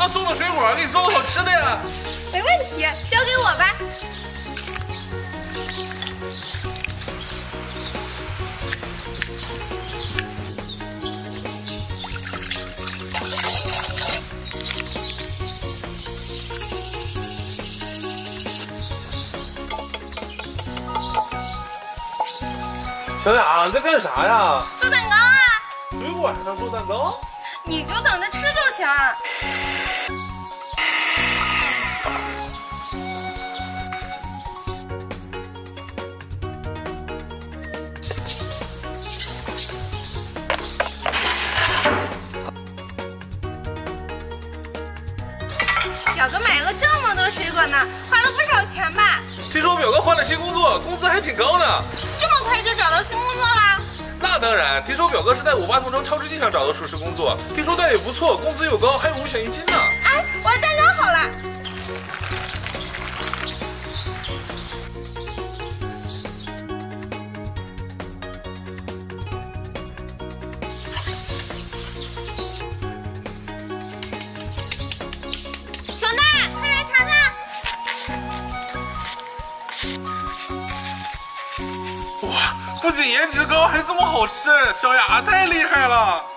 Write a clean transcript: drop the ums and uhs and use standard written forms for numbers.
哥送的水果，给你做个好吃的呀。 没问题，交给我吧。 小雅，你在干啥呀？ 做蛋糕啊！ 水果还能做蛋糕？ 你就等着吃就行。表哥买了这么多水果呢，花了不少钱吧？ 听说表哥换了新工作，工资还挺高呢。 这么快就找到新工作啦？ 那当然，听说表哥是在58同城超市机上找到硕士工作，听说待遇不错，工资又高，还有5险1金呢。 哎，我的蛋糕好了。熊大，快来尝尝。 哇，不仅颜值高，还这么好吃，小雅太厉害了。